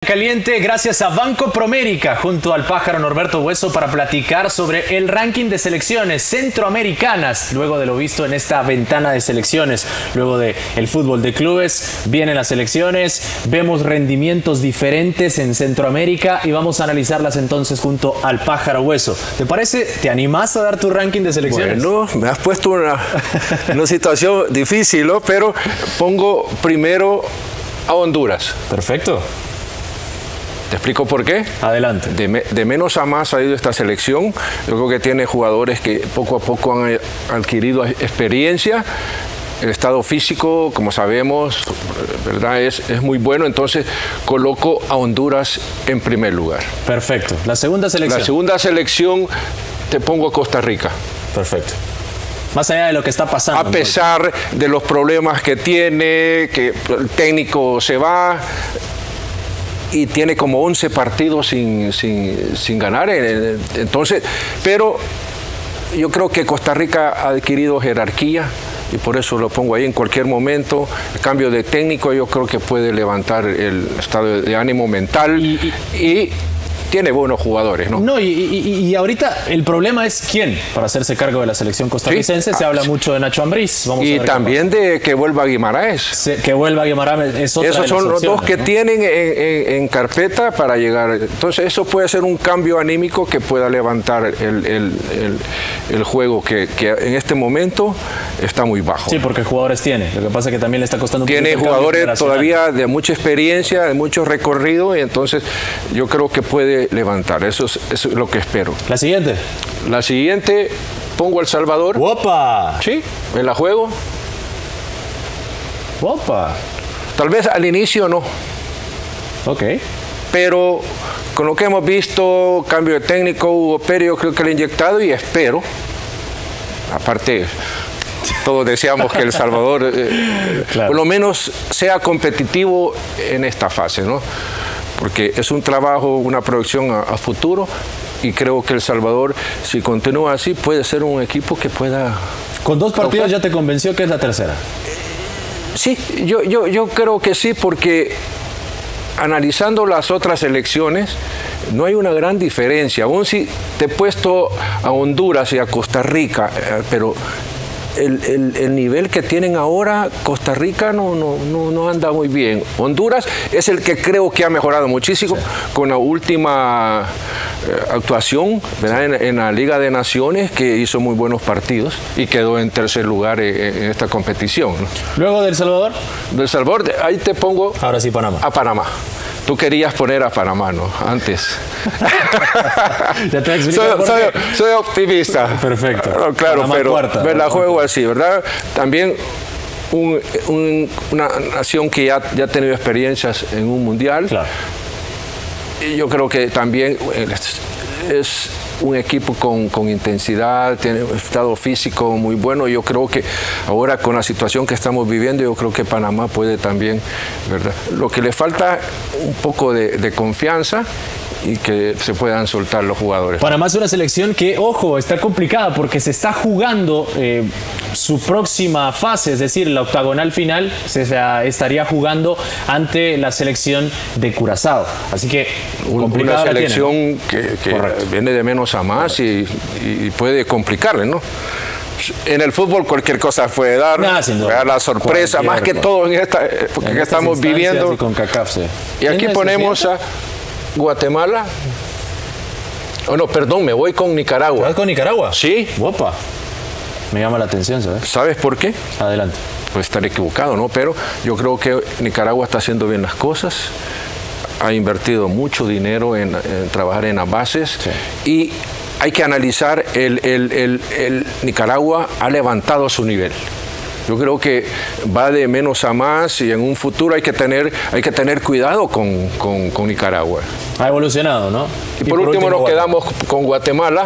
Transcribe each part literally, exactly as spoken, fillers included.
Caliente gracias a Banco Promérica junto al pájaro Norberto Hueso para platicar sobre el ranking de selecciones centroamericanas. Luego de lo visto en esta ventana de selecciones, luego del fútbol de clubes, vienen las selecciones, vemos rendimientos diferentes en Centroamérica y vamos a analizarlas entonces junto al pájaro Hueso. ¿Te parece? ¿Te animás a dar tu ranking de selecciones? Bueno, me has puesto una, una situación difícil, ¿no? Pero pongo primero a Honduras. Perfecto. ¿Te explico por qué? Adelante. De, me, de menos a más ha ido esta selección. Yo creo que tiene jugadores que poco a poco han adquirido experiencia. El estado físico, como sabemos, ¿verdad? Es, es muy bueno. Entonces, coloco a Honduras en primer lugar. Perfecto. La segunda selección. La segunda selección, te pongo a Costa Rica. Perfecto. Más allá de lo que está pasando. A pesar entonces. de los problemas que tiene, que el técnico se va y tiene como once partidos sin, sin, sin ganar. Entonces, pero yo creo que Costa Rica ha adquirido jerarquía y por eso lo pongo ahí en cualquier momento. El cambio de técnico yo creo que puede levantar el estado de ánimo mental y, y, y tiene buenos jugadores, ¿no? No, y, y, y ahorita el problema es quién para hacerse cargo de la selección costarricense. Sí. Se habla mucho de Nacho Ambriz. Vamos y a ver también de que vuelva Guimaraes. Se, que vuelva Guimaraes es otra Esos de son las los dos que ¿no? tienen en, en, en carpeta para llegar. Entonces eso puede ser un cambio anímico que pueda levantar el, el, el, el juego que, que en este momento está muy bajo. Sí, porque jugadores tiene. Lo que pasa es que también le está costando un Tiene jugadores todavía de mucha experiencia, de mucho recorrido, y entonces yo creo que puede levantar. Eso es, eso es lo que espero. La siguiente. La siguiente, pongo El Salvador. ¡Opa! Sí, me la juego. ¡Opa! Tal vez al inicio no. Ok. Pero con lo que hemos visto, cambio de técnico, Hugo Perio creo que le ha inyectado y espero, aparte, todos deseamos que El Salvador eh, claro. por lo menos sea competitivo en esta fase, ¿no? Porque es un trabajo, una proyección a, a futuro y creo que El Salvador, si continúa así, puede ser un equipo que pueda... ¿Con dos partidos ya te convenció que es la tercera? Sí, yo, yo, yo creo que sí, porque analizando las otras elecciones, no hay una gran diferencia. Aún si te he puesto a Honduras y a Costa Rica, eh, pero... El, el, el nivel que tienen ahora, Costa Rica no, no, no, no anda muy bien. Honduras es el que creo que ha mejorado muchísimo sí. con la última eh, actuación, ¿verdad? En, en la Liga de Naciones, que hizo muy buenos partidos y quedó en tercer lugar en, en esta competición, ¿no? Luego del Salvador. Del Salvador, ahí te pongo ahora sí Panamá. A Panamá. Tú querías poner a Panamá, ¿no? Antes. Ya te soy, soy, soy optimista. Perfecto. No, claro, Panamá pero cuarta, me la juego así, ¿verdad? También un, un, una nación que ya, ya ha tenido experiencias en un mundial. Claro. Y yo creo que también es un equipo con, con intensidad, tiene un estado físico muy bueno. Yo creo que ahora con la situación que estamos viviendo, yo creo que Panamá puede también, ¿verdad? Lo que le falta un poco de, de confianza y que se puedan soltar los jugadores. Panamá es una selección que, ojo, está complicada porque se está jugando eh, su próxima fase, es decir, la octagonal final se estaría jugando ante la selección de Curazao. Así que una selección que, que viene de menos a más y, y puede complicarle, ¿no? En el fútbol cualquier cosa puede dar, nah, duda, la sorpresa, más que todo en esta época que estamos viviendo. Y, con CACAF, sí. Y aquí ponemos a Guatemala. Oh, no, perdón, me voy con Nicaragua. ¿Vas con Nicaragua? Sí. Opa. Me llama la atención, ¿sabes? ¿Sabes por qué? Adelante. Puede estar equivocado, ¿no? Pero yo creo que Nicaragua está haciendo bien las cosas. Ha invertido mucho dinero en, en trabajar en las bases. Sí. Y hay que analizar, el, el, el, el Nicaragua ha levantado su nivel. Yo creo que va de menos a más y en un futuro hay que tener, hay que tener cuidado con, con, con Nicaragua. Ha evolucionado, ¿no? Y, y por, por último, último nos quedamos con Guatemala,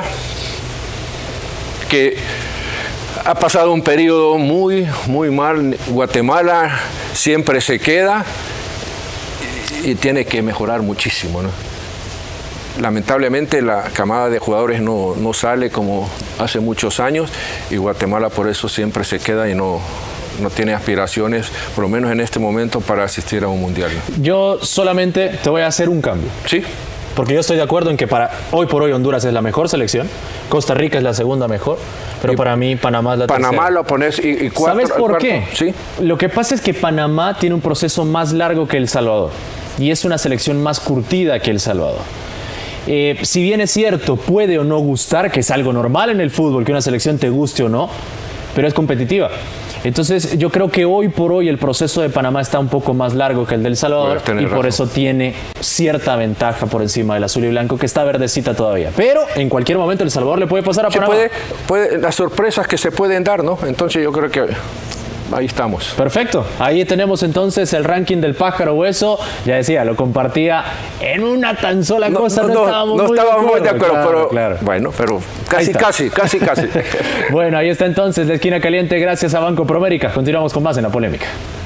que ha pasado un periodo muy, muy mal. Guatemala siempre se queda y, y tiene que mejorar muchísimo, ¿no? Lamentablemente la camada de jugadores no, no sale como hace muchos años y Guatemala por eso siempre se queda y no, no tiene aspiraciones, por lo menos en este momento, para asistir a un mundial. Yo solamente te voy a hacer un cambio. Sí. Porque yo estoy de acuerdo en que para hoy por hoy Honduras es la mejor selección, Costa Rica es la segunda mejor, pero y para mí Panamá es la Panamá tercera. lo pones y, y cuatro, ¿Sabes por cuarto? qué? ¿Sí? Lo que pasa es que Panamá tiene un proceso más largo que El Salvador y es una selección más curtida que El Salvador. Eh, si bien es cierto, puede o no gustar, que es algo normal en el fútbol, que una selección te guste o no, pero es competitiva. Entonces yo creo que hoy por hoy el proceso de Panamá está un poco más largo que el del Salvador y por razón. Eso tiene cierta ventaja por encima del azul y blanco, que está verdecita todavía. Pero en cualquier momento El Salvador le puede pasar a Panamá. Puede, puede, las sorpresas que se pueden dar, ¿no? Entonces yo creo que ahí estamos. Perfecto. Ahí tenemos entonces el ranking del pájaro hueso. Ya decía, lo compartía en una tan sola no, cosa. No, No, no estábamos, no muy, estábamos de muy de acuerdo, claro, pero claro. bueno, pero casi, casi, casi, casi. Bueno, ahí está entonces la esquina caliente. Gracias a Banco Promérica. Continuamos con más en La Polémica.